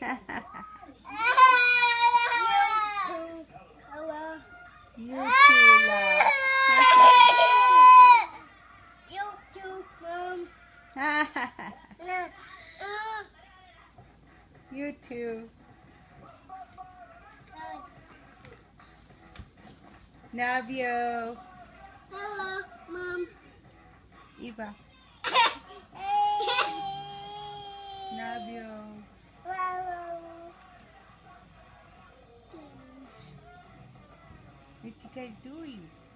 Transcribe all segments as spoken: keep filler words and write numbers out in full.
You too, love. You too, Mom. You too. Love you. Hello, Mom. Eva. Love you. What you guys doing?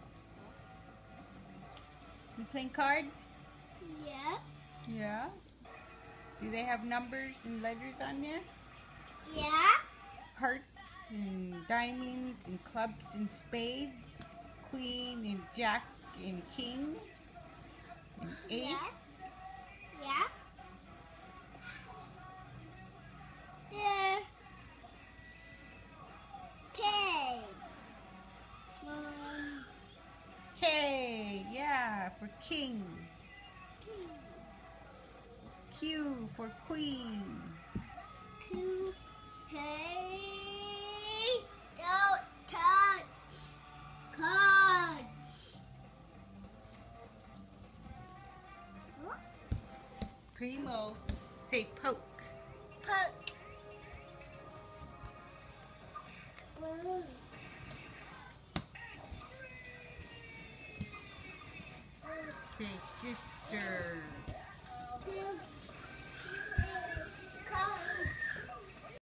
You playing cards? Yeah. Yeah. Do they have numbers and letters on there? Yeah. Hearts and diamonds and clubs and spades, queen and jack and king and ace. Yes. Yeah. Yeah. K. Mom. K, yeah, for king. Q for queen. Q. K. Don't touch cards. Primo, say poke. Poke. Say sister.